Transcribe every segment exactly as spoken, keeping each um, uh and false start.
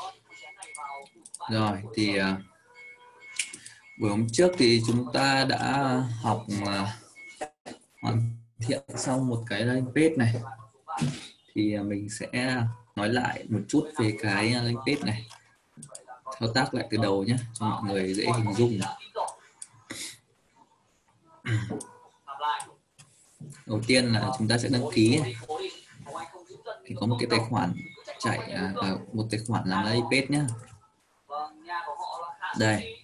Rồi thì uh, buổi hôm trước thì chúng ta đã học uh, hoàn thiện xong một cái landing page này, thì uh, mình sẽ nói lại một chút về cái landing page này, thao tác lại từ đầu nhé cho mọi người dễ hình dung này. Đầu tiên là chúng ta sẽ đăng ký này. Thì có một cái tài khoản chạy uh, một tài khoản làm landing page nhé. Đây.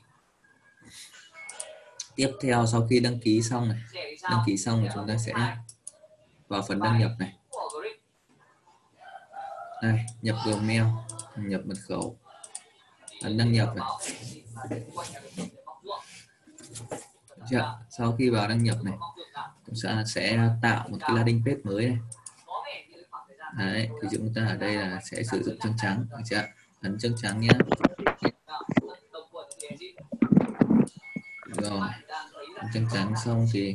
Tiếp theo sau khi đăng ký xong này, đăng ký xong thì chúng ta sẽ vào phần đăng nhập này. Đây, nhập Gmail, nhập mật khẩu, ấn đăng nhập này. Chưa? Sau khi vào đăng nhập này, chúng ta sẽ tạo một cái landing page mới này. Đấy, thì chúng ta ở đây là sẽ sử dụng trắng trắng, được chưa? Ấn trắng trắng nhé. Rồi, trắng trắng xong thì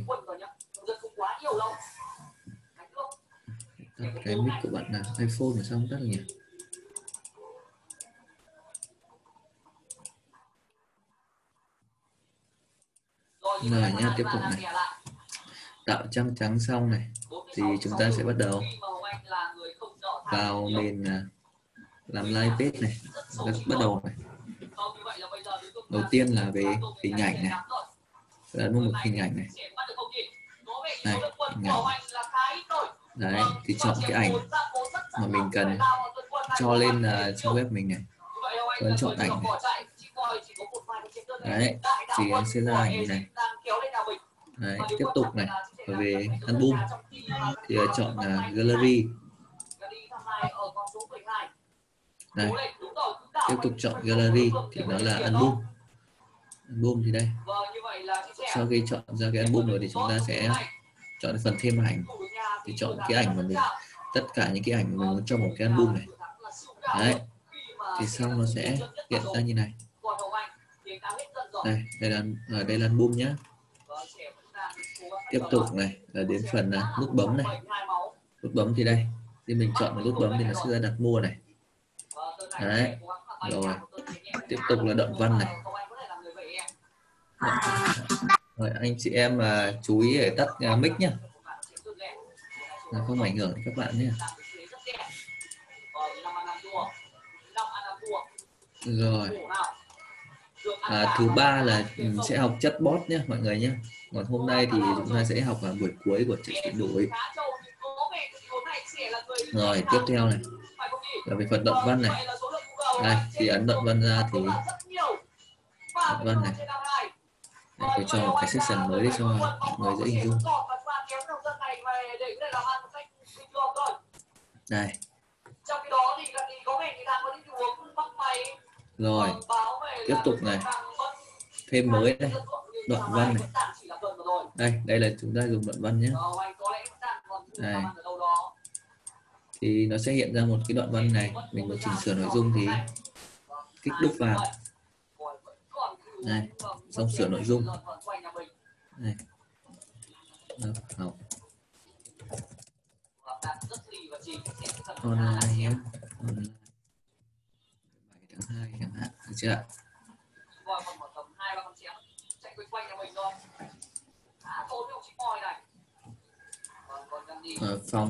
tắt cái mic của bạn là iPhone mà sao không tắt được nhỉ? Rồi nha, tiếp tục này. Tạo trắng trắng xong này thì chúng ta sẽ bắt đầu vào nền làm live page này, bắt đầu này. Đầu tiên là về hình ảnh này, là một hình ảnh này, này hình ảnh. Đấy, thì chọn cái ảnh mà mình cần cho lên uh, trang web mình này, ấn chọn ảnh này. Đấy, thì sẽ ra ảnh này. Đấy, tiếp tục này, về album thì uh, chọn uh, gallery. Đây, tiếp tục chọn gallery thì nó là album. Album thì đây. Sau khi chọn ra cái album rồi thì chúng ta sẽ chọn phần thêm ảnh, thì chọn cái ảnh mà mình, tất cả những cái ảnh mà mình muốn trong một cái album này. Đấy, thì xong nó sẽ hiện ra như này. Đây, đây là ở đây là album nhé. Tiếp tục này là đến phần uh, nút bấm này. Nút bấm thì đây, thì mình chọn một nút bấm thì nó sẽ ra đặt mua này. Đấy, rồi tiếp tục là đoạn văn này. Rồi anh chị em mà uh, chú ý để tắt uh, mic nhé, không ảnh hưởng đến các bạn nhé. Rồi à, thứ ba là mình sẽ học chatbot nhé mọi người nhé. Còn hôm nay thì chúng ta sẽ học ở buổi cuối của chạy chuyển đổi. Rồi tiếp theo này là về phần đoạn văn này. Đây thì ấn đoạn văn ra thì đoạn văn này. Đây, tôi cho một cái section mới để cho mọi người dễ hình dung. Đây. Rồi tiếp tục này, thêm mới đây, đoạn văn này. Đây, đây là chúng ta dùng đoạn văn nhé. Đây. Thì nó sẽ hiện ra một cái đoạn văn này, mình muốn chỉnh sửa nội dung thì kích đúc vào. Đây, xong sửa nội dung. Đây. Học. Online nhé. Online. bảy tháng hai chẳng hạn, được chưa? Ở phòng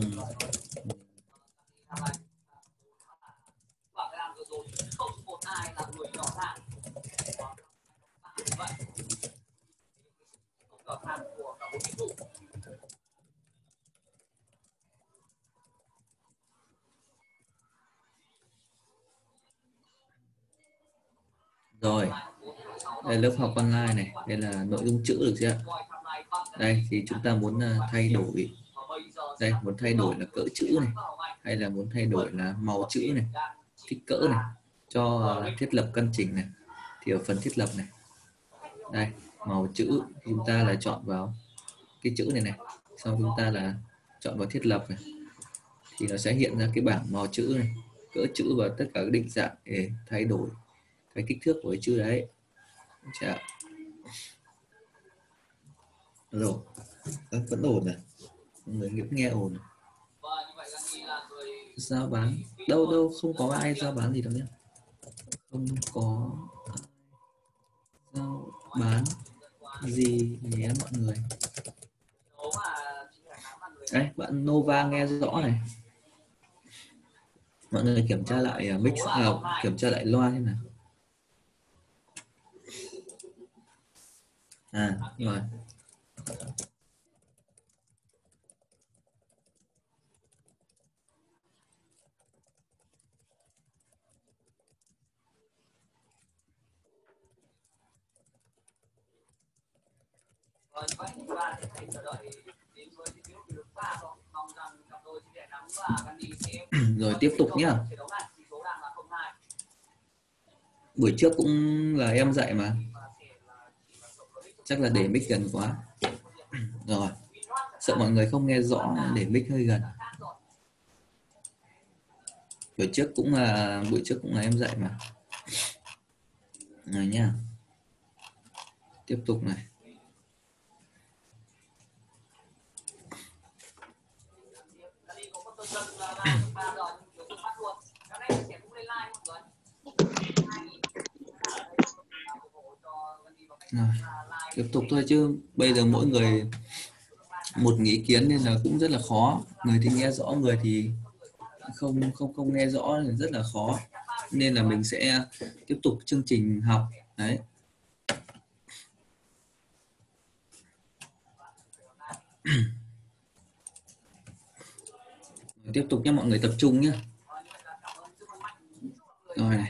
rồi, đây lớp học online này, đây là nội dung chữ được chưa? Đây thì chúng ta muốn thay đổi, đây muốn thay đổi là cỡ chữ này, hay là muốn thay đổi là màu chữ này, kích cỡ này, cho thiết lập căn chỉnh này, thì ở phần thiết lập này, đây màu chữ chúng ta là chọn vào cái chữ này này, sau chúng ta là chọn vào thiết lập này, thì nó sẽ hiện ra cái bảng màu chữ này, cỡ chữ và tất cả các định dạng để thay đổi cái kích thước của cái chữ đấy. Chà. Rồi, vẫn ổn này, người nghe ổn. Giao bán đâu đâu không có ai giao bán gì đâu nhé. không có giao bán gì nhé mọi người. Đấy, bạn Nova nghe rõ này. Mọi người kiểm tra lại mix, à, kiểm tra lại loa thế nào. À, rồi. Rồi tiếp tục nhá. Buổi trước cũng là em dạy mà. Chắc là để mic gần quá. Rồi. Sợ mọi người không nghe rõ để mic hơi gần. Buổi trước cũng là buổi trước cũng là em dạy mà. Rồi nha. Tiếp tục này. Rồi, tiếp tục thôi chứ bây giờ mỗi người một ý kiến nên là cũng rất là khó, người thì nghe rõ, người thì không không không nghe rõ, thì rất là khó, nên là mình sẽ tiếp tục chương trình học đấy. Tiếp tục nhé, mọi người tập trung nhé. Rồi này,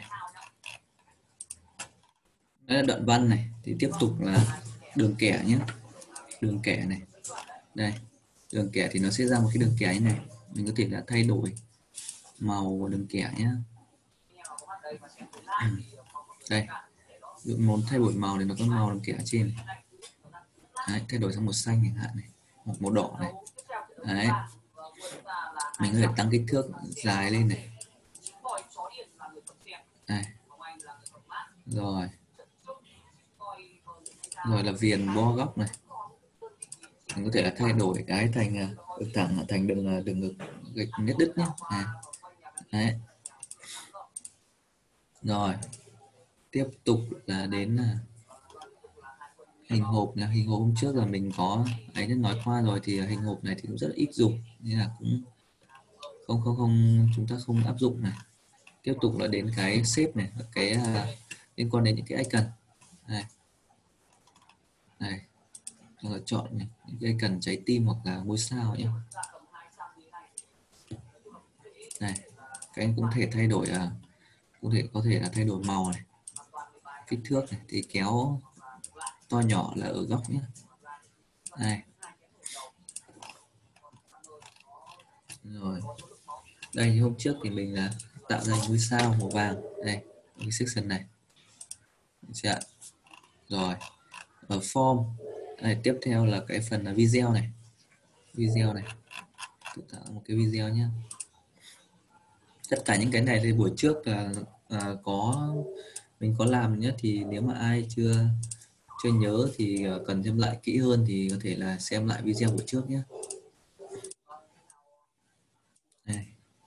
đây là đoạn văn này, thì tiếp tục là đường kẻ nhé, đường kẻ này, đây đường kẻ thì nó sẽ ra một cái đường kẻ như này, mình có thể là thay đổi màu đường kẻ nhé. Đây, muốn thay đổi màu thì nó có màu đường kẻ ở trên này. Đấy, thay đổi sang màu xanh chẳng hạn này, hoặc màu đỏ này. Đấy, mình có thể tăng kích thước dài lên này. Đây. Rồi, rồi là viền bo góc này, mình có thể là thay đổi cái thành đường thẳng thành đường đường ngực gạch nét đứt nhé. Đấy. Rồi tiếp tục là đến là hình hộp. Là hình hộp hôm trước là mình có ấy nói qua rồi, thì hình hộp này thì cũng rất là ít dùng nên là cũng không không không chúng ta không áp dụng này. Tiếp tục là đến cái shape này, cái uh, liên quan đến những cái icon này, này rồi chọn này, những cái icon trái tim hoặc là ngôi sao nhé. Này, các anh cũng thể thay đổi, uh, cũng thể có thể là thay đổi màu này, kích thước này, thì kéo to nhỏ là ở góc nhé. Đây. Rồi đây, như hôm trước thì mình là tạo ra ngôi sao màu vàng đây, cái section này. Rồi ở form đây, tiếp theo là cái phần là video này, video này tự tạo một cái video nhé. Tất cả những cái này thì buổi trước là à, có mình có làm nhé, thì nếu mà ai chưa chưa nhớ thì cần xem lại kỹ hơn thì có thể là xem lại video buổi trước nhé. Đây.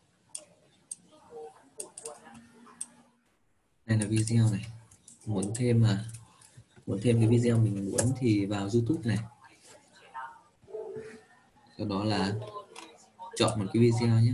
Đây là video này, muốn thêm mà muốn thêm cái video mình muốn thì vào YouTube này, sau đó là chọn một cái video nhé,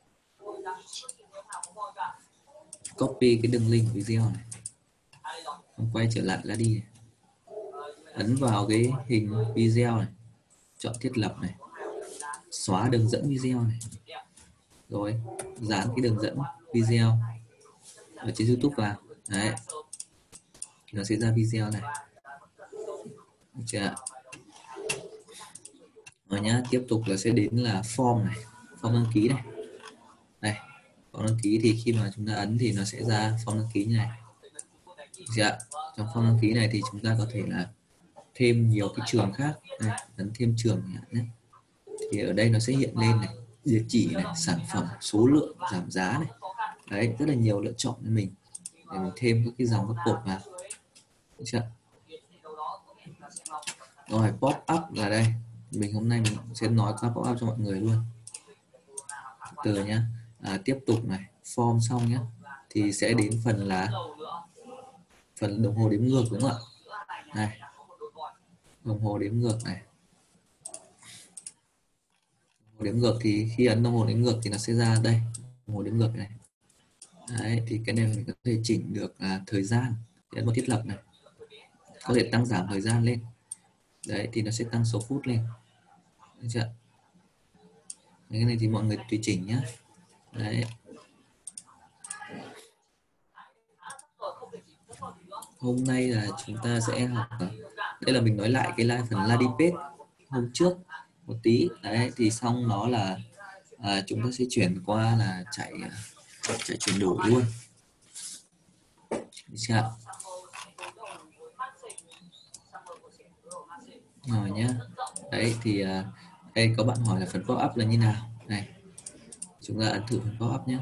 copy cái đường link video này, không quay trở lại là đi này. Ấn vào cái hình video này, chọn thiết lập này, xóa đường dẫn video này, rồi dán cái đường dẫn video ở trên YouTube vào. Đấy, nó sẽ ra video này. Được chưa? Rồi nhá, tiếp tục là sẽ đến là form này, form đăng ký này. Đây, form đăng ký thì khi mà chúng ta ấn thì nó sẽ ra form đăng ký như này. Được chưa? Trong form đăng ký này thì chúng ta có thể là thêm nhiều cái trường khác. Đây, ấn thêm trường nhé. Thì ở đây nó sẽ hiện lên này, địa chỉ này, sản phẩm, số lượng, giảm giá này. Đấy, rất là nhiều lựa chọn cho mình để mình thêm các cái dòng các cột vào. Được chưa? Rồi pop up là đây, mình hôm nay mình sẽ nói qua pop up cho mọi người luôn từ nhá. À, tiếp tục này, form xong nhé, thì sẽ đến phần là phần đồng hồ đếm ngược, đúng không ạ? Này, đồng hồ đếm ngược này. Đồng hồ đếm ngược thì khi ấn đồng hồ đếm ngược thì nó sẽ ra đây, đồng hồ đếm ngược này. Đấy, thì cái này mình có thể chỉnh được à, thời gian, ấn vào thiết lập này, có thể tăng giảm thời gian lên. Đấy, thì nó sẽ tăng số phút lên. Được chưa? Cái này thì mọi người tùy chỉnh nhé. Đấy. Hôm nay là chúng ta sẽ học, đây là mình nói lại cái live phần landing page hôm trước một tí. Đấy, thì xong đó là à, chúng ta sẽ chuyển qua là chạy chạy chuyển đổi luôn. Được chưa? Rồi nhá. Đấy thì à, đây có bạn hỏi là phần pop up là như nào. Này, chúng ta ấn thử phần pop up nhé.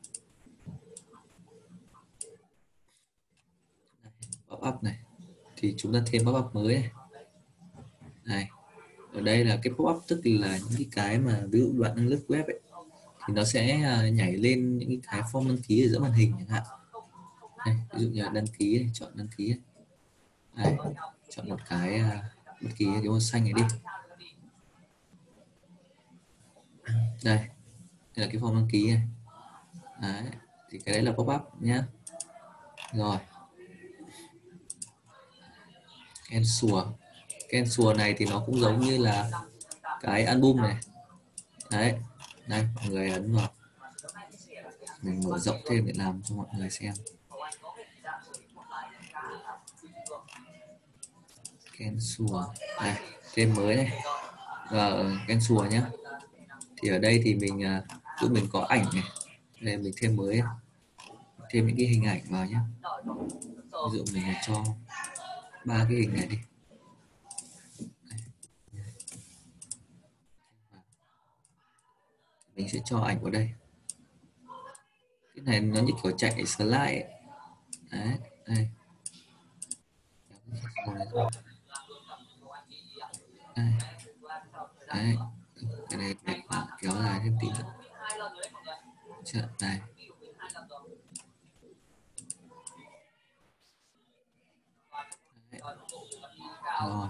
Pop up này thì chúng ta thêm pop up mới này. Này, ở đây là cái pop up tức là những cái cái mà ví dụ bạn đang lướt web ấy thì nó sẽ nhảy lên những cái form đăng ký ở giữa màn hình chẳng hạn. Đây, ví dụ như là đăng ký này, chọn đăng ký này. Đây, chọn một cái bất kỳ cái màu xanh này đi. Đây, đây là cái form đăng ký này. Đấy, thì cái đấy là pop up nhá. Rồi, cancel. Cancel này thì nó cũng giống như là cái album này. Đấy, đây mọi người ấn vào. Mình mở rộng thêm để làm cho mọi người xem. Cancel. Đây, thêm mới này. Và cancel nhé. Thì ở đây thì mình cứ mình có ảnh này. Đây mình thêm mới. Thêm những cái hình ảnh vào nhé. Ví dụ mình cho ba cái hình này đi. Mình sẽ cho ảnh vào đây. Cái này nó như kiểu chạy slide ấy. Đấy, đây. Đây. Đấy. Cái này đẹp quá, kéo dài thêm tí nữa. Chợ này. Đấy. Rồi.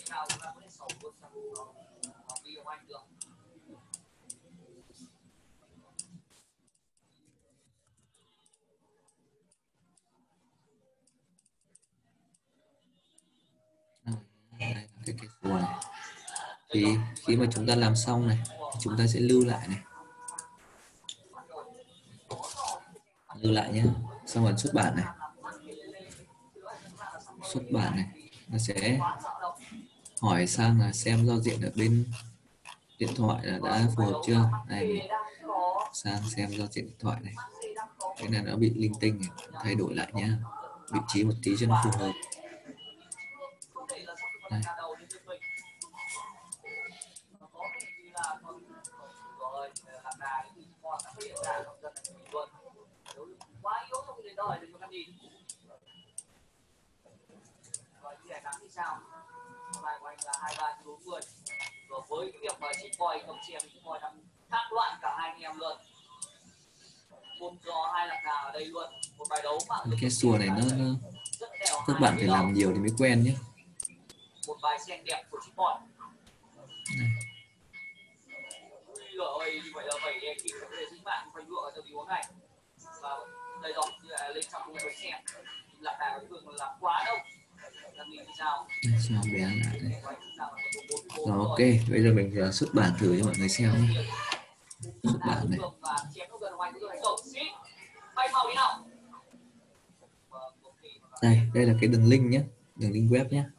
Đây là cái cái phù này. Thì khi mà chúng ta làm xong này, chúng ta sẽ lưu lại này, lưu lại nhé. Xong rồi xuất bản này, xuất bản này, nó sẽ hỏi sang là xem giao diện ở bên điện thoại là đã phù hợp chưa. Này, sang xem giao diện điện thoại này, cái này nó bị linh tinh này, thay đổi lại nhé, vị trí một tí cho nó phù hợp. Đây. Với cái việc mà chị coi cầm chèm chị coi làm thác loạn cả hai anh em luôn. Một giò hai lạc đà ở đây luôn. Một bài đấu mà cái xùa này nó, nó các bạn phải làm nhiều thì mới quen nhé. Một bài sen đẹp của chị Bòn. Ui giời, như vậy là vậy em kịp để dính bạn phải lựa cho tí uống này. Và đây rồi, như là lên trong cái sen. Lạc đà cái vườn làm quá đâu. Sao bé lại đây. Rồi ok, bây giờ mình uh, xuất bản thử cho mọi người xem nhé. Xuất bản này. Đây, đây là cái đường link nhé, đường link web nhé.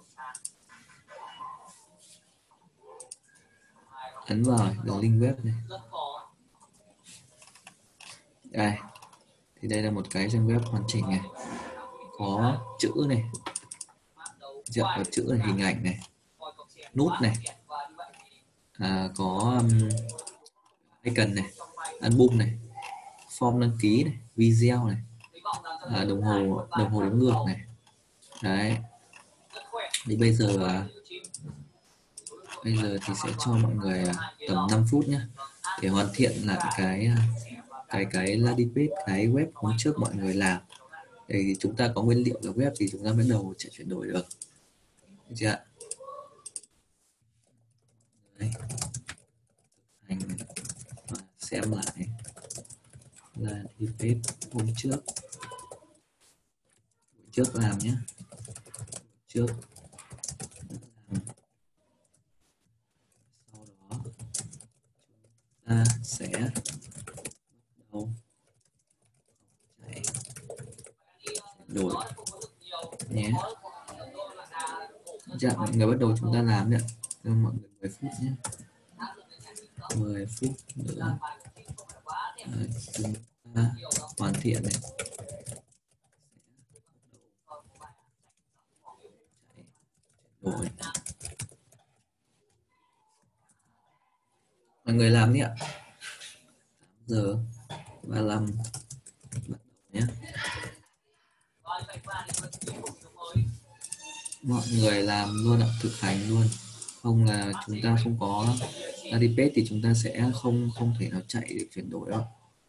Ấn vào đường link web này. Đây, thì đây là một cái trang web hoàn chỉnh này, có chữ này, có chữ này, hình ảnh này, nút này, à, có um, icon này, album này, form đăng ký này, video này, à, đồng hồ đồng hồ đếm ngược này. Đấy, thì bây giờ à, bây giờ thì sẽ cho mọi người à, tầm năm phút nhé để hoàn thiện lại cái cái cái landing page, cái web hôm trước mọi người làm thì chúng ta có nguyên liệu là web thì chúng ta bắt đầu chạy chuyển đổi được. Được chưa ạ? Đấy. Hành và xem lại landing page hôm trước trước làm nhé, trước làm. Sau đó ta sẽ bắt đầu chạy đổi nhé. Dạ, mọi người bắt đầu chúng ta làm nhé. Cho mọi người mười phút nhé. mười phút nữa. Đấy, chúng ta hoàn thiện này. Đổi. Mọi người làm đi ạ. tám giờ ba mươi lăm bắt đầu nhé. Mọi người làm luôn ạ, thực hành luôn. Không là chúng ta không có landing page thì chúng ta sẽ không không thể nào chạy được chuyển đổi đâu.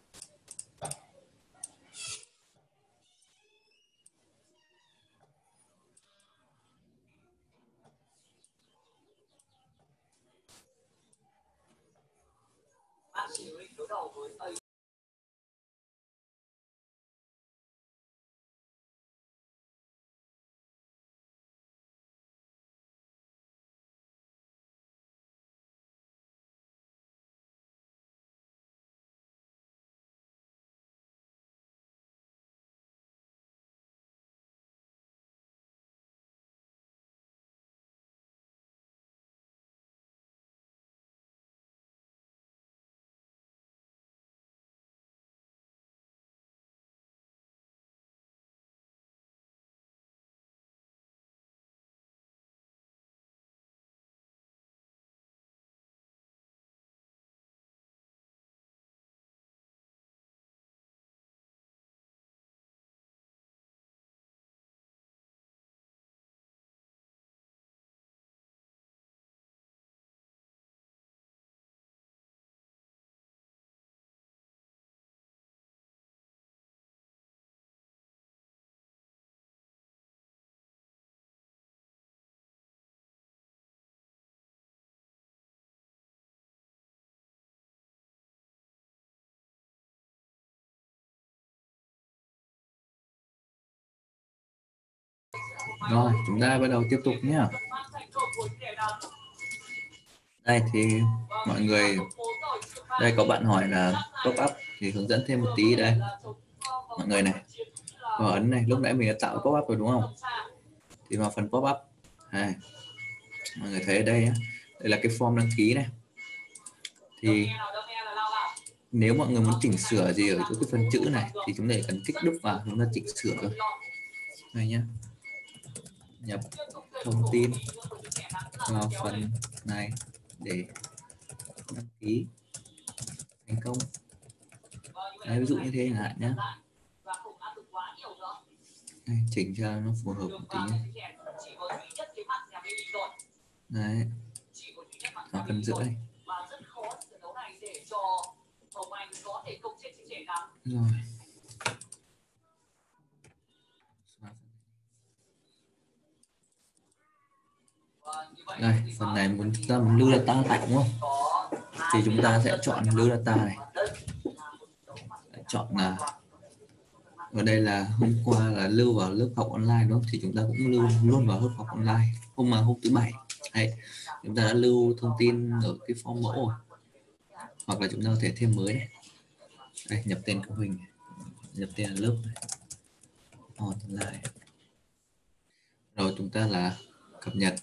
Rồi, chúng ta bắt đầu tiếp tục nhé. Đây thì mọi người, đây có bạn hỏi là pop up thì hướng dẫn thêm một tí đây. Mọi người này, vào ấn này, lúc nãy mình đã tạo pop up rồi đúng không? Thì vào phần pop up, này, mọi người thấy ở đây, đây là cái form đăng ký này. Thì nếu mọi người muốn chỉnh sửa gì ở chỗ cái phần chữ này thì chúng ta cần kích đúp vào, chúng ta chỉnh sửa thôi. Này nhá, nhập thông tin vào phần này để đăng ký thành công. Đấy, ví dụ như thế chẳng hạn nhé. Đây, chỉnh cho nó phù hợp một tí nhé. Đấy, vào phần giữa này. Rồi. Đây, phần này muốn chúng ta muốn lưu data tải đúng không? Thì chúng ta sẽ chọn lưu data này. Chọn là ở đây là hôm qua là lưu vào lớp học online đúng không? Thì chúng ta cũng lưu luôn vào lớp học online. Hôm mà hôm thứ bảy, đấy, chúng ta đã lưu thông tin ở cái form mẫu rồi. Hoặc là chúng ta có thể thêm mới này. Đây, nhập tên cấu hình, nhập tên là lớp này. Online. Rồi chúng ta là cập nhật.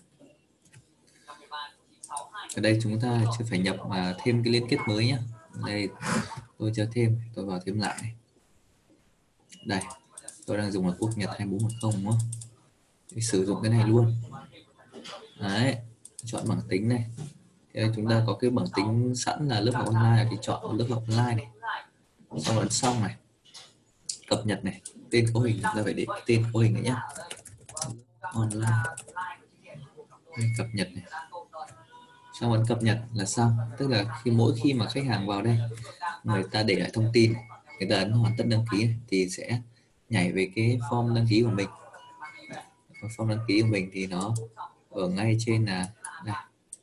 Ở đây chúng ta sẽ phải nhập mà thêm cái liên kết mới nhé. Đây tôi cho thêm, tôi vào thêm lại này. Đây, tôi đang dùng là quốc nhật hai bốn một không đúng không? Để sử dụng cái này luôn. Đấy, chọn bảng tính này. Thì chúng ta có cái bảng tính sẵn là lớp học online thì chọn lớp học online này. Xong ấn xong này. Cập nhật này, tên cấu hình chúng ta phải để tên cấu hình này nhé. Online. Đây, cập nhật này. xong ấn cập nhật là xong. Tức là khi mỗi khi mà khách hàng vào đây, người ta để lại thông tin, người ta ấn hoàn tất đăng ký thì sẽ nhảy về cái form đăng ký của mình. Form đăng ký của mình thì nó ở ngay trên là đây,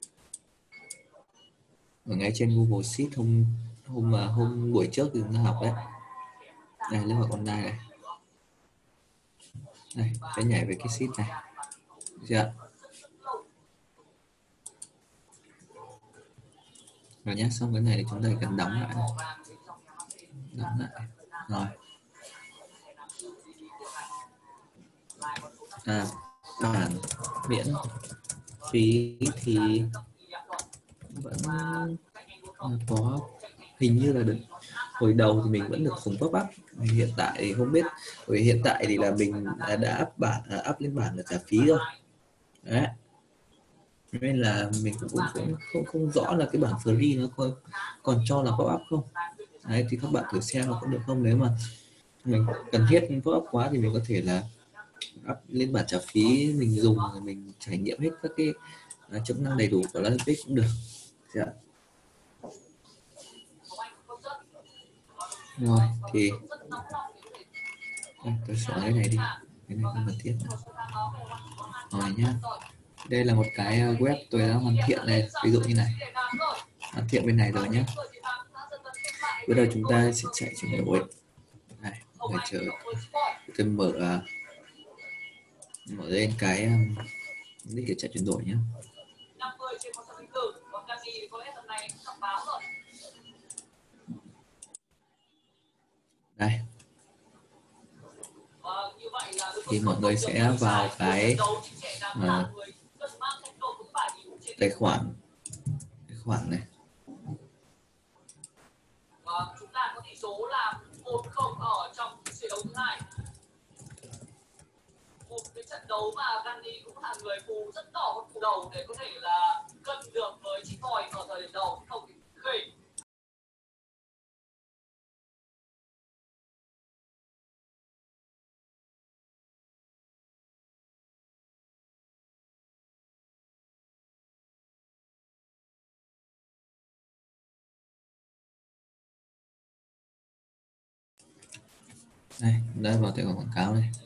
ở ngay trên Google Sheet hôm hôm mà hôm buổi trước thì chúng ta học đấy. Đây, lớp học online này, đây sẽ nhảy về cái sheet này, được chưa? Rồi nhé, xong cái này thì chúng ta cần đóng lại, đóng lại rồi. À, bản miễn phí thì vẫn có, hình như là được hồi đầu thì mình vẫn được dùng pop up, hiện tại thì không biết, bởi hiện tại thì là mình đã, đã up bản up lên bản là trả phí rồi đấy, nên là mình cũng, cũng, cũng không không rõ là cái bản free nó còn, còn cho là pop up không đấy, thì các bạn thử xem là có được không. Nếu mà mình cần thiết pop up quá thì mình có thể là up lên bản trả phí, mình dùng mình trải nghiệm hết các cái uh, chức năng đầy đủ của landing page cũng được. Dạ. Rồi thì à, tôi xóa cái này đi, cái này không cần thiết nữa. Rồi nhá, đây là một cái web tôi đã hoàn thiện này, ví dụ như này, hoàn thiện bên này rồi nhé. Bây giờ chúng ta sẽ chạy chuyển đổi này, người chờ tôi mở uh, mở lên cái um, để chạy chuyển đổi nhé. Đây thì mọi người sẽ vào cái uh, tài khoản tài khoản này. Chúng ta có tỷ số là một không ở trong trận đấu thứ hai. Một cái trận đấu mà Gandhi cũng là người phù rất đỏ một phù đầu để có thể là cân được với chị Thòi ở thời điểm đầu, không thì khỉ. Đây, đây vào tài khoản quảng cáo này.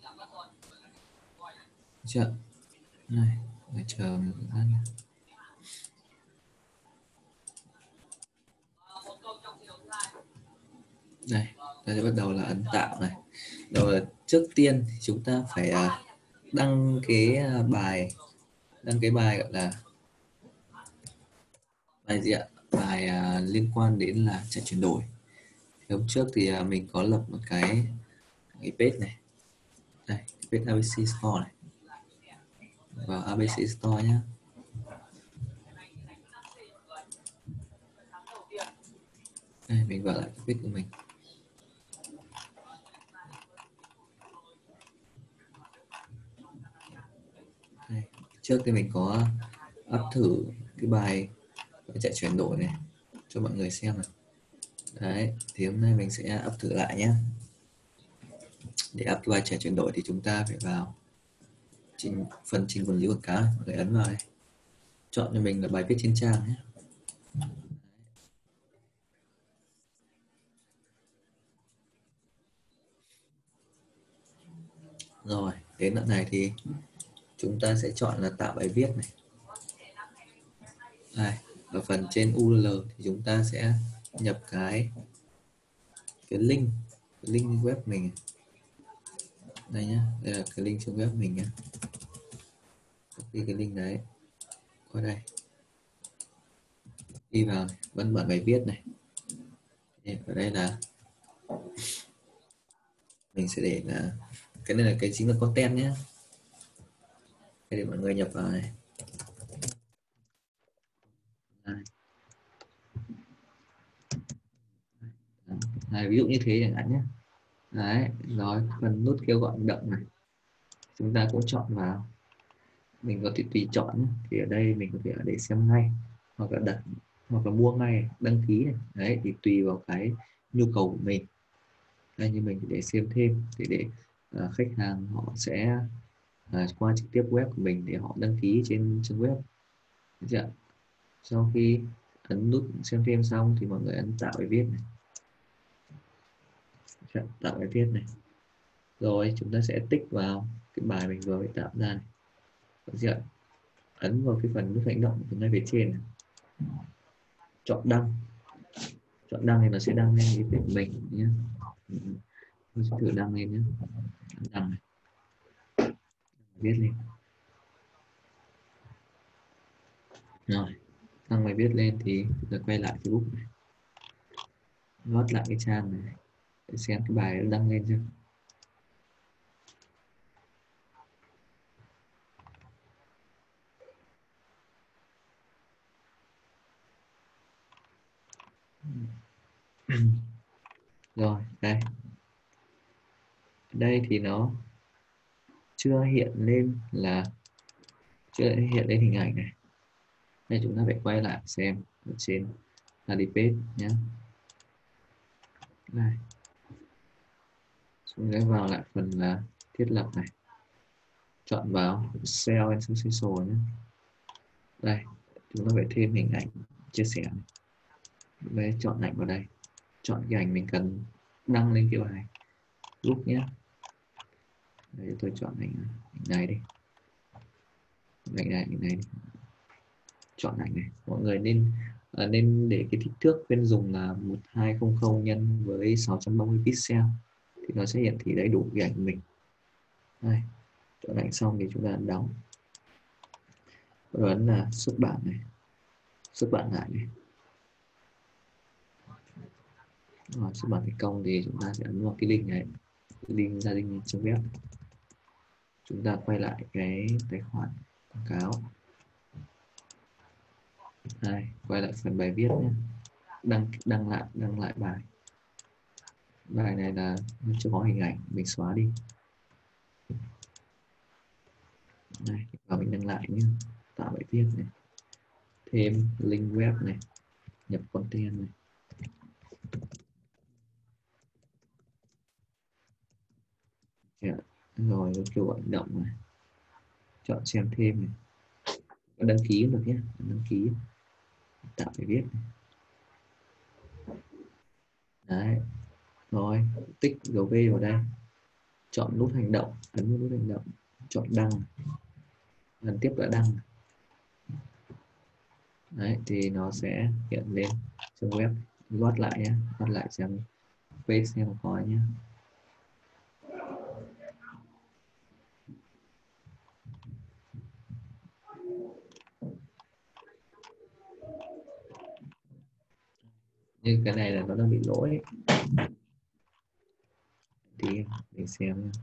Chưa? Này, phải chờ một lát. Đây, ta sẽ bắt đầu là ấn tạo này. Rồi trước tiên thì chúng ta phải đăng cái bài đăng cái bài gọi là bài gì ạ? Bài uh, liên quan đến là chạy chuyển đổi. Thì hôm trước thì uh, mình có lập một cái cái page này. Đây, page a bê xê Store này. Vào a bê xê Store nhé. Đây, mình vào lại cái page của mình. Đây, trước thì mình có up thử cái bài chạy chuyển đổi này cho mọi người xem này. Đấy, thì hôm nay mình sẽ up thử lại nhé. Để up cái bài chạy chuyển đổi thì chúng ta phải vào trình, phần trình quản lý quảng cáo này, mọi người ấn vào đây, chọn cho mình là bài viết trên trang nhé. Rồi, đến đoạn này thì chúng ta sẽ chọn là tạo bài viết này. Đây, ở phần trên u rờ lờ thì chúng ta sẽ nhập cái cái link cái link web mình đây nhá, đây là cái link trong web mình nhé. Copy cái link đấy qua đây, đi vào này, vẫn bản bài viết này. Ở đây là mình sẽ để là cái này là cái chính là content nhé, để mọi người nhập vào này. Đây. Đấy, ví dụ như thế chẳng hạn nhé. Đấy, rồi phần nút kêu gọi động này chúng ta cũng chọn vào, mình có thể tùy chọn nhé. Thì ở đây mình có thể để xem ngay, hoặc là đặt, hoặc là mua ngay, đăng ký này. Đấy thì tùy vào cái nhu cầu của mình. Đây, như mình để xem thêm để để uh, khách hàng họ sẽ uh, qua trực tiếp web của mình để họ đăng ký trên trên web. Được chưa? Sau khi ấn nút xem thêm xong thì mọi người ấn tạo bài viết này, tạo bài viết này, rồi chúng ta sẽ tích vào cái bài mình vừa mới tạo ra này. Được, ấn vào cái phần nút hành động của ngay phía trên này. Chọn đăng, chọn đăng thì nó sẽ đăng lên cái tên của mình nhé. Tôi sẽ thử đăng lên nhé, đăng này, viết lên, rồi đăng bài viết lên thì chúng ta quay lại Facebook này, lót lại cái trang này để xem cái bài đã đăng lên chưa. Rồi đây, đây thì nó chưa hiện lên là chưa hiện lên hình ảnh này. Đây chúng ta phải quay lại xem ở trên landing page nhé. Đây, chúng ta vào lại phần là thiết lập này, chọn vào sell and social nhé. Đây chúng ta phải thêm hình ảnh chia sẻ này. Đây, chọn ảnh vào đây, chọn cái ảnh mình cần đăng lên cái bài group nhé. Đây, tôi chọn ảnh, ảnh này đi, ảnh này, ảnh này đi. Chọn ảnh này, mọi người nên à, nên để cái kích thước bên dùng là một nghìn hai trăm nhân với sáu trăm ba mươi pixel thì nó sẽ hiển thị đầy đủ cái ảnh của mình. Đây, chọn ảnh xong thì chúng ta đóng, rồi ấn là xuất bản này, xuất bản lại này. Rồi, xuất bản thành công thì chúng ta sẽ ấn vào cái link này, cái link gia đình trong web. Chúng ta quay lại cái tài khoản quảng cáo. Đây, quay lại phần bài viết nhé. Đăng đăng lại đăng lại bài. Bài này là chưa có hình ảnh, mình xóa đi. Đây, và mình đăng lại nhé. Tạo bài viết này, thêm link web này, nhập content này. Yeah. Rồi kêu gọi động này, chọn xem thêm này, đăng ký được nhé, đăng ký, tạo bài viết này. Đấy, rồi tích dấu V vào đây, chọn nút hành động, ấn vào nút hành động, chọn đăng, ấn tiếp là đăng. Đấy thì nó sẽ hiện lên trong web. Loát lại nhé, loát lại xem page xem có nhé. Nhưng cái này là nó đang bị lỗi thì mình xem nhé.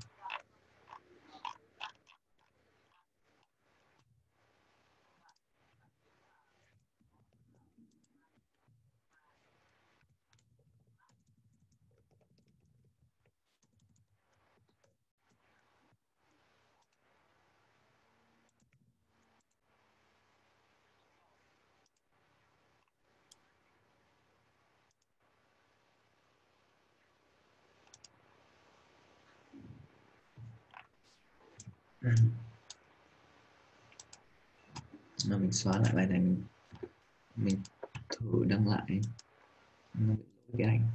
Rồi mình xóa lại bài này, mình, mình thử đăng lại cái ảnh,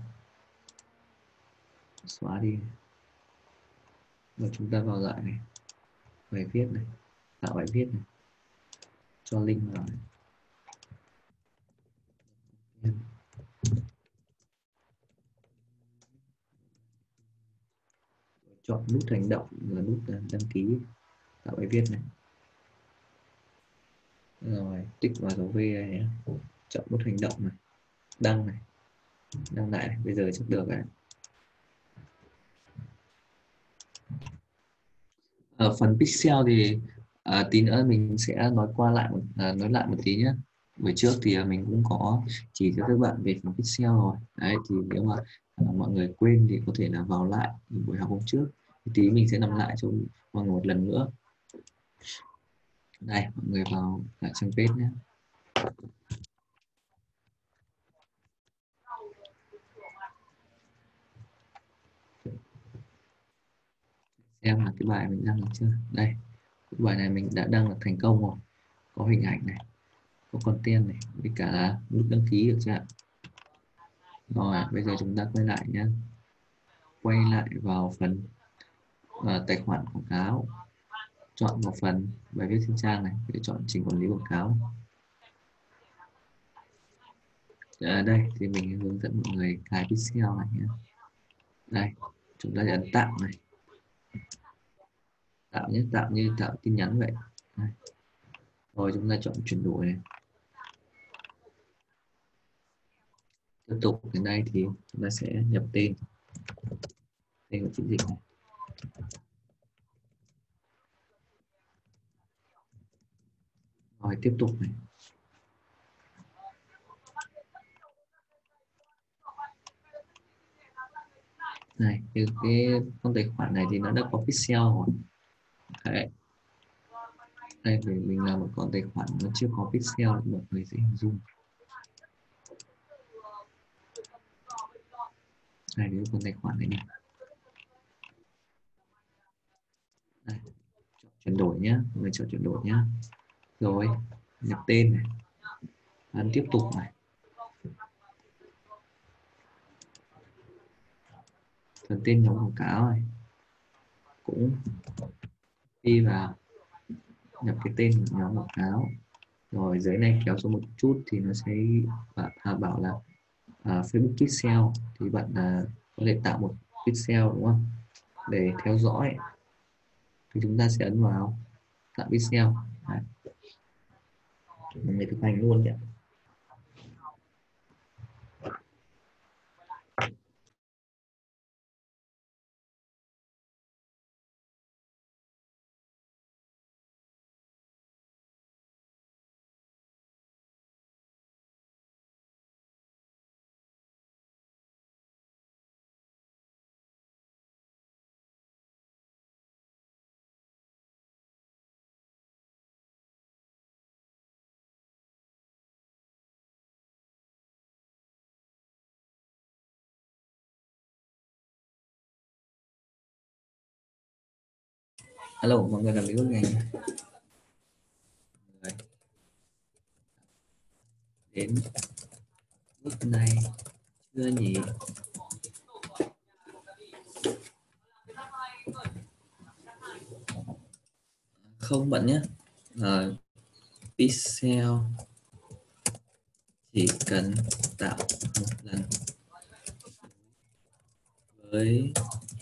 xóa đi. Rồi chúng ta vào lại này, bài viết này, tạo bài viết này, cho link vào này. Chọn nút hành động là nút đăng ký tạo bài viết này. Rồi tích vào dấu V này nhé. Chọn nút hành động này, đăng này, đăng lại này. Bây giờ chắc được rồi. Ở phần pixel thì à, tí nữa mình sẽ nói qua lại à, nói lại một tí nhé. Buổi trước thì mình cũng có chỉ cho các bạn về phần pixel rồi. Đấy thì nếu mà à, mọi người quên thì có thể là vào lại buổi học hôm trước. Thì tí mình sẽ làm lại cho mọi người một lần nữa. Đây, mọi người vào lại trang page nhé. Xem là cái bài mình đăng được chưa. Đây, cái bài này mình đã đăng được thành công rồi, có hình ảnh này, có content này với cả nút đăng ký được chưa ạ? Rồi bây giờ chúng ta quay lại nhé, quay lại vào phần uh, tài khoản quảng cáo, chọn vào phần bài viết trên trang này để chọn trình quản lý quảng cáo. Ở đây thì mình hướng dẫn mọi người cài pixel này nhé. Đây chúng ta sẽ ấn tạo này, tạo nhé, tạo như tạo tin nhắn vậy. Đây. Rồi chúng ta chọn chuyển đổi này. Tiếp tục đến đây thì chúng ta sẽ nhập tên tên của chiến dịch này. Rồi tiếp tục này. Này cái, cái con tài khoản này thì nó đã có pixel rồi. Đấy. Đây để mình làm một con tài khoản nó chưa có pixel để mọi người dễ hình dung. Đây nếu con tài khoản này này. Đây. Chuyển đổi nhé, mọi người chọn chuyển đổi nhé. Rồi nhập tên này, ấn tiếp tục này. Phần tên nhóm quảng cáo này cũng đi vào, nhập cái tên của nhóm quảng cáo. Rồi dưới này kéo xuống một chút thì nó sẽ bảo, bảo là à, Facebook Pixel thì bạn à, có thể tạo một pixel đúng không, để theo dõi thì chúng ta sẽ ấn vào tạo pixel. Đấy. Mọi người thực hành luôn nhé. Alo mọi người làm cái bước này nhé. Đến bước này chưa nhỉ? Không bạn nhé. À, pixel chỉ cần tạo một lần với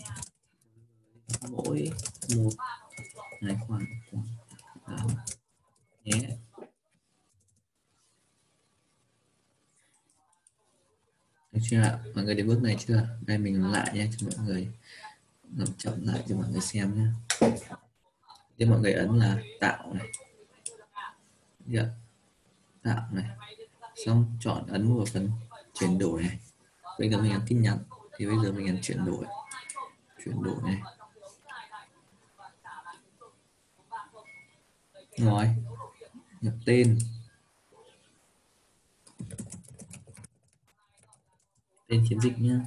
mỗi một tài khoản quảng cáo nhé. Được chưa ạ? Mọi người đến bước này chưa? Đây mình làm lại nhé cho mọi người, làm chậm lại cho mọi người xem nhé. Thì mọi người ấn là tạo này, yeah. Tạo này, xong chọn ấn vào phần chuyển đổi này. Bây giờ mình ấn tin nhắn thì bây giờ mình ấn chuyển đổi, chuyển đổi này. Rồi nhập tên, tên chiến dịch nhé.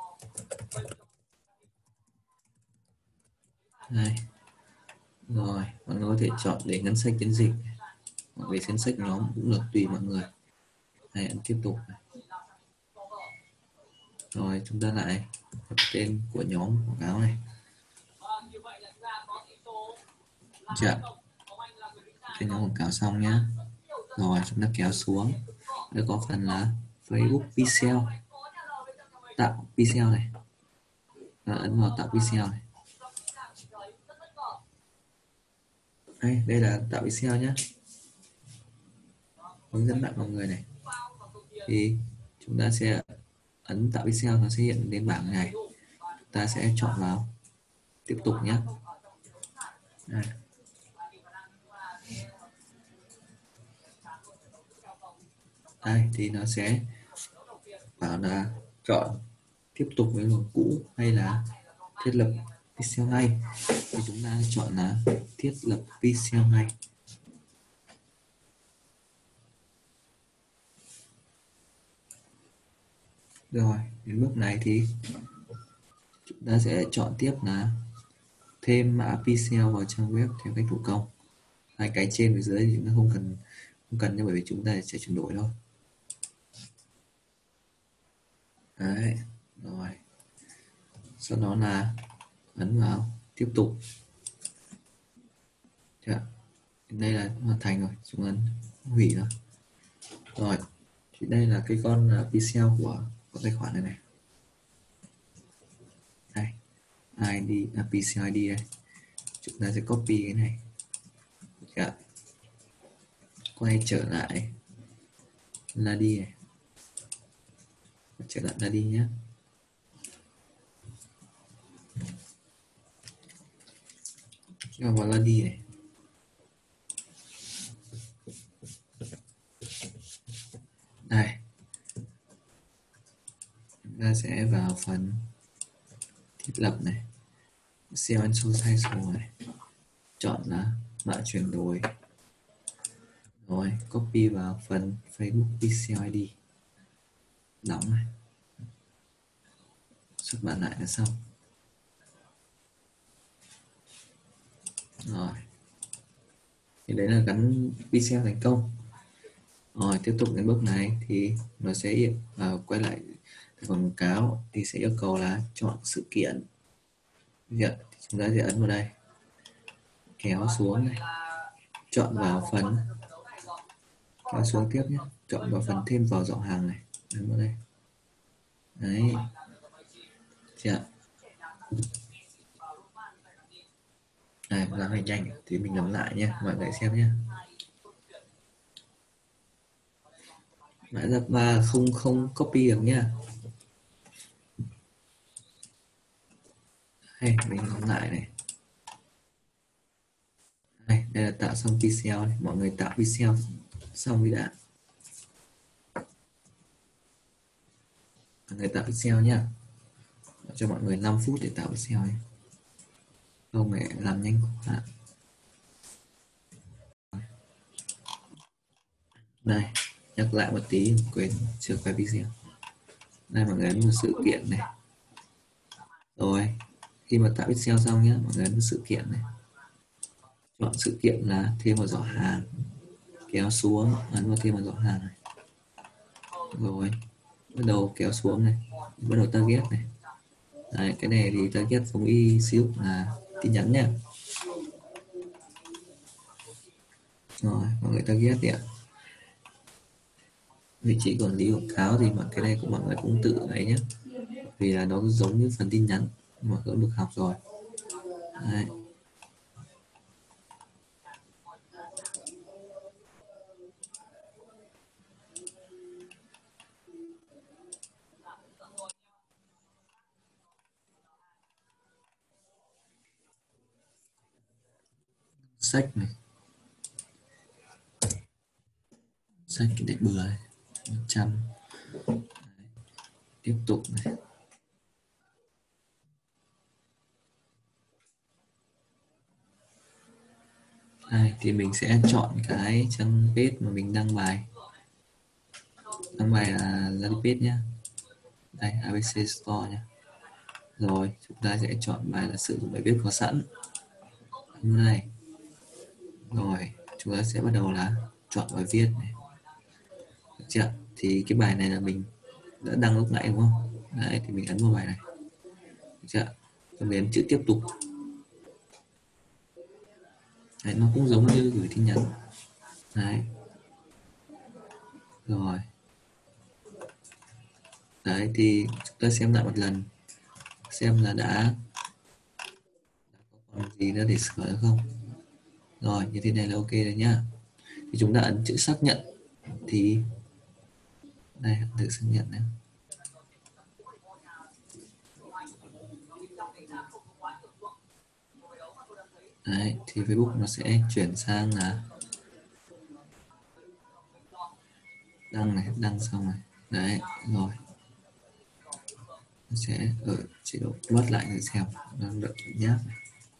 Đây. Rồi mọi người có thể chọn để ngân sách chiến dịch hoặc để ngân sách nhóm cũng được, tùy mọi người. Đây, ấn tiếp tục này. Rồi chúng ta lại nhập tên của nhóm quảng cáo này. Chưa? Tên nhóm quảng cáo xong nhé. Rồi chúng ta kéo xuống, đây có phần là Facebook Pixel, tạo pixel này. Và ấn vào tạo pixel này. Đây, đây là tạo pixel nhé. Hướng dẫn lại mọi người này. Thì chúng ta sẽ ấn tạo pixel, nó sẽ hiện đến bảng này. Chúng ta sẽ chọn vào tiếp tục nhé. Đây. Đây thì nó sẽ bảo là chọn tiếp tục với luồng cũ hay là thiết lập pixel ngay, thì chúng ta chọn là thiết lập pixel ngay. Rồi đến bước này thì chúng ta sẽ chọn tiếp là thêm mã pixel vào trang web theo cách thủ công. Hai cái trên và dưới thì chúng ta không cần không cần nhé, bởi vì chúng ta sẽ chuyển đổi thôi. Đấy, rồi. Sau đó là ấn vào tiếp tục. Chưa? Đây là hoàn thành rồi, chúng ấn hủy rồi. Rồi, thì đây là cái con pê xê lờ của, của tài khoản này này. Đây, i đê, à, pê xê lờ i đê đây. Chúng ta sẽ copy cái này. Chưa? Quay trở lại là đi này. Trở lại là đi nhé. Cho vào là đi này. Đây. Chúng ta sẽ vào phần thiết lập này. Sell and Social này. Chọn là mã chuyển đổi. Rồi, copy vào phần Facebook pê xê lờ i đê. Đóng này. Xuất bản lại là xong. Rồi. Thì đấy là gắn pê xê lờ thành công. Rồi, tiếp tục đến bước này thì nó sẽ uh, quay lại quảng cáo thì sẽ yêu cầu là chọn sự kiện. Dạ, chúng ta sẽ ấn vào đây, kéo xuống này, chọn vào phần, kéo xuống tiếp nhé, chọn vào phần thêm vào dòng hàng này, ấn vào đây. Đấy. Dạ. Này, làm này nhanh thì mình làm lại nhé, mọi người xem nhé. Mã giáp ba không không copy được nhá. Hay mình làm lại này. Đây, đây là tạo xong pê xê lờ này. Mọi người tạo pê xê lờ xong đi đã. Mọi người tạo pê xê lờ nhá. Cho mọi người năm phút để tạo pê xê lờ này. Không mẹ làm nhanh quá. Đây, nhắc lại một tí, quên chưa quay video. Đây mọi người ấn một sự kiện này. Rồi, khi mà tạo Excel xong nhé, mọi người ấn một sự kiện này. Chọn sự kiện là thêm vào giỏ hàng. Kéo xuống, ấn vào thêm vào giỏ hàng này. Rồi, bắt đầu kéo xuống này, bắt đầu target này. Đấy, cái này thì target giống y xíu là tin nhắn nha. Rồi, mọi người target đi ạ. Vị trí quản lý quảng cáo thì mọi cái này của mọi người cũng tự ấy nhé, vì là nó giống như phần tin nhắn mọi người được học rồi. Đấy. Sách này, sách để bừa này, một trăm. Tiếp tục này. Đây, thì mình sẽ chọn cái trang page mà mình đăng bài. Đăng bài là landing page nhé. Đây, a bê xê Store nhé. Rồi, chúng ta sẽ chọn bài là sử dụng bài viết có sẵn. Ấn này. Rồi, chúng ta sẽ bắt đầu là chọn bài viết này. Được chưa? Thì cái bài này là mình đã đăng lúc nãy đúng không? Đấy, thì mình ấn vào bài này. Được chưa? Rồi mình ấn chữ tiếp tục. Đấy, nó cũng giống như gửi tin nhắn. Đấy. Rồi. Đấy, thì chúng ta xem lại một lần. Xem là đã, đã có còn gì nữa để sửa được không? Rồi, như thế này là ok rồi nhá. Thì chúng ta ấn chữ xác nhận. Thì đây, tự xác nhận này. Đấy, thì Facebook nó sẽ chuyển sang là đăng này, đăng xong này. Đấy, rồi. Nó sẽ ở chế độ load lại để xem. Nó đợi nháp này.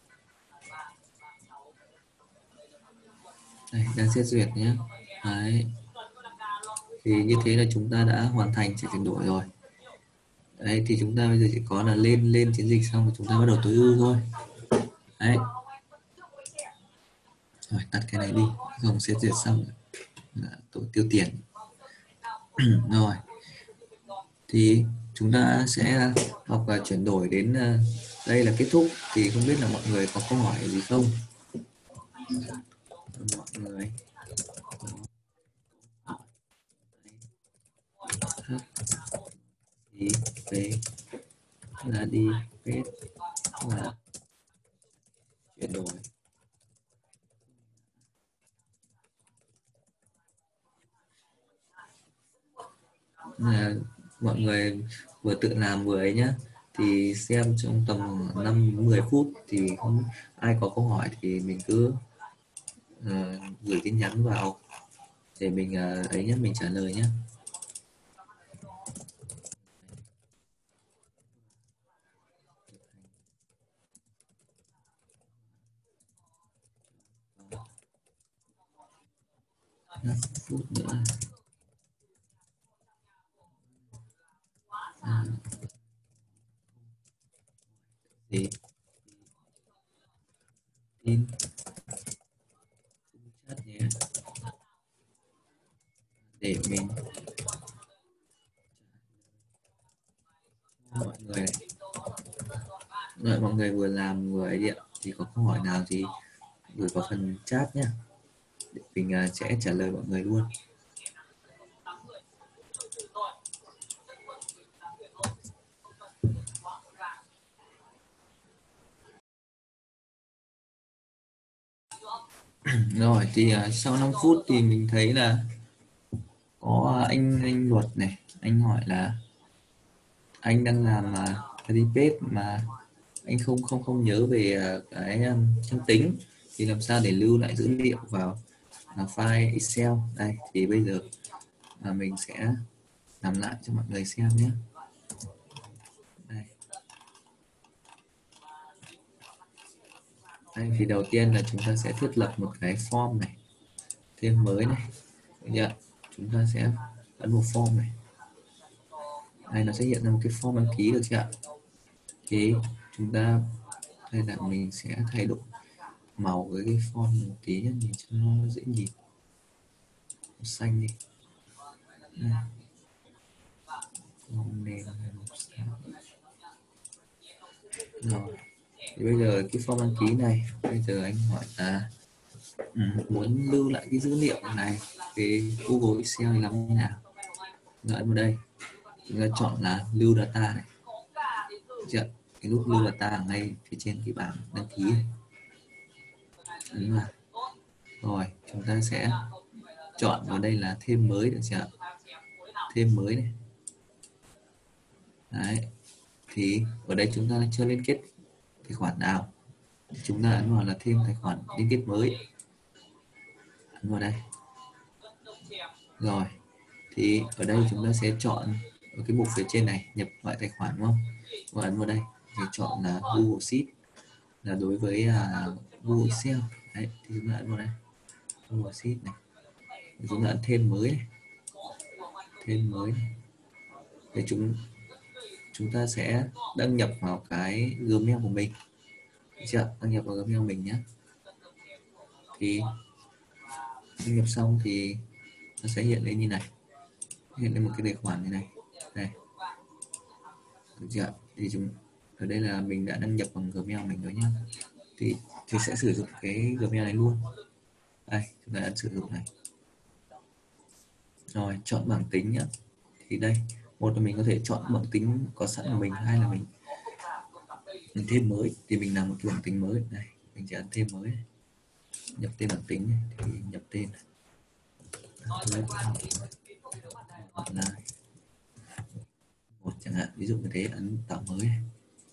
Đây, đang xét duyệt nhé. Đấy. Thì như thế là chúng ta đã hoàn thành chạy chuyển đổi rồi. Đấy, thì chúng ta bây giờ chỉ có là lên lên chiến dịch xong rồi chúng ta bắt đầu tối ưu thôi. Đấy. Rồi, tắt cái này đi, không xét duyệt xong rồi. là tổ tiêu tiền. Rồi thì chúng ta sẽ học và chuyển đổi đến đây là kết thúc. Thì không biết là mọi người có câu hỏi gì không? Mọi người thì về là đi phép là chuyển đổi. Là mọi người vừa tự làm vừa ấy nhá, thì xem trong tầm năm mười phút thì không ai có câu hỏi thì mình cứ uh, gửi tin nhắn vào để mình uh, ấy nhé, mình trả lời nhé. năm phút nữa. À, thì tin chat nhé để mình mọi người đợi mọi người vừa làm vừa ấy điện thì có câu hỏi nào thì gửi vào phần chat nhé, để mình uh, sẽ trả lời mọi người luôn. Rồi thì uh, sau năm phút thì mình thấy là có anh anh Luật này, anh hỏi là anh đang làm uh, page mà anh không không không nhớ về uh, cái um, chương tính thì làm sao để lưu lại dữ liệu vào uh, file Excel. Đây thì bây giờ uh, mình sẽ làm lại cho mọi người xem nhé. Đây. Đây thì đầu tiên là chúng ta sẽ thiết lập một cái form này, thêm mới này. Được. Chúng ta sẽ ấn vào form này. Đây nó sẽ hiện ra một cái form đăng ký được chưa ạ? Thì chúng ta đây là mình sẽ thay đổi màu với cái form một tí nhé, nhìn cho nó dễ nhìn. Màu xanh đi. Đây. Form name màu xanh. Rồi. Thì bây giờ cái form đăng ký này, bây giờ anh hỏi là ừ, muốn lưu lại cái dữ liệu này về Google Excel thì làm thế nào? Rồi vào đây chúng ta chọn là lưu data này. Chưa? Cái nút lưu data ở ngay phía trên cái bảng đăng ký này. Ấn vào. Rồi chúng ta sẽ chọn vào đây là thêm mới được chưa? Thêm mới này. Đấy. Thì ở đây chúng ta chưa liên kết tài khoản nào, chúng ta ấn vào là thêm tài khoản liên kết mới, ấn vào đây. Rồi thì ở đây chúng ta sẽ chọn ở cái mục phía trên này nhập loại tài khoản, đúng không? Và ấn vào đây thì chọn là Google Sheet là đối với uh, Google Excel. Đấy thì chúng ta ấn vào đây Google Sheet này, thì chúng ta ấn thêm mới này. Thêm mới này. Để chúng chúng ta sẽ đăng nhập vào cái Gmail của mình. Được chưa? Đăng nhập vào Gmail của mình nhé. Thì đăng nhập xong thì nó sẽ hiện lên như này, hiện lên một cái tài khoản như này. Đây. Được chưa? Thì chúng ở đây là mình đã đăng nhập bằng Gmail mình rồi nhé. Thì thì sẽ sử dụng cái Gmail này luôn. Đây, chúng ta ấn sử dụng này. Rồi chọn bảng tính nhé. Thì đây, một là mình có thể chọn bảng tính có sẵn của mình, hai là mình mình thêm mới thì mình làm một cái bảng tính mới này, mình sẽ ấn thêm mới này. Nhập tên bảng tính này, thì nhập tên này. Online một chẳng hạn, ví dụ như thế, ấn tạo mới này.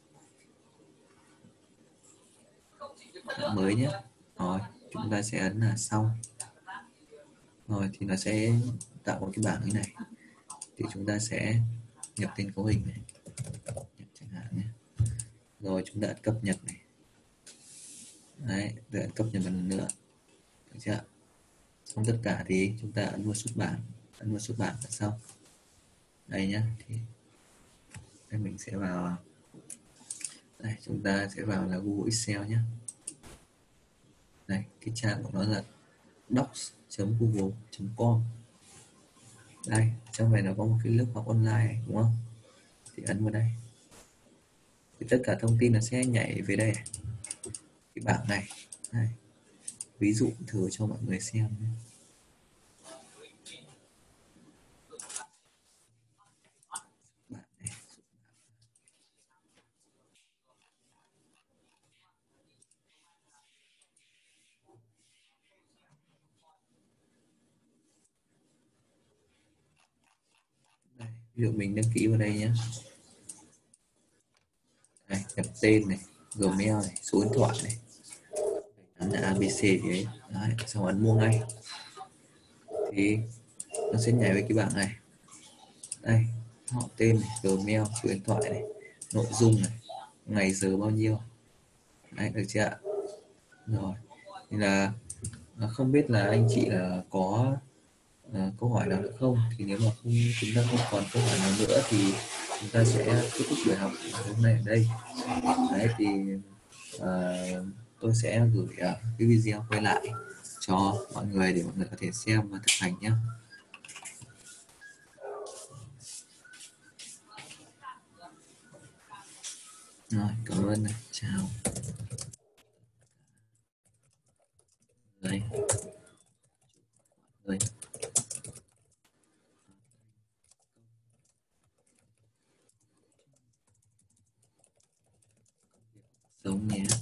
Tạo mới nhé. Rồi chúng ta sẽ ấn là xong. Rồi thì nó sẽ tạo một cái bảng như này, thì chúng ta sẽ nhập tên cấu hình này, nhập chẳng hạn nhé. Rồi chúng ta ấn cập nhật này. Đấy, để ấn cập nhật một lần nữa. Được chưa? Xong tất cả thì chúng ta ấn vào xuất bản, ấn vào xuất bản là xong. Đây nhá, thì đây mình sẽ vào đây, chúng ta sẽ vào là Google Excel nhé. Đây, cái trang của nó là docs chấm google chấm com. Đây, trong này nó có một cái lớp học online này, đúng không? Thì ấn vào đây. Thì tất cả thông tin nó sẽ nhảy về đây. Cái bảng này. Đây. Ví dụ thử cho mọi người xem. Bảng này. Đây, ví dụ mình đăng ký vào đây nhé. Đây, nhập tên này, Gmail này, số điện thoại này, ấn là a bê xê thì ấy. Đấy, xong ấn mua ngay thì nó sẽ nhảy về cái bảng này. Đây, họ tên này, Gmail, số điện thoại này, nội dung này, ngày giờ bao nhiêu. Đấy, được chưa ạ? Rồi, thì là không biết là anh chị là có uh, câu hỏi nào nữa không? Thì nếu mà không, chúng ta không còn câu hỏi nào nữa thì chúng ta sẽ kết thúc buổi học hôm nay ở đây. Đấy thì uh, tôi sẽ gửi uh, cái video quay lại cho mọi người để mọi người có thể xem và thực hành nhé. Rồi, cảm ơn này. Chào. Đây. Đây. Sống nhé.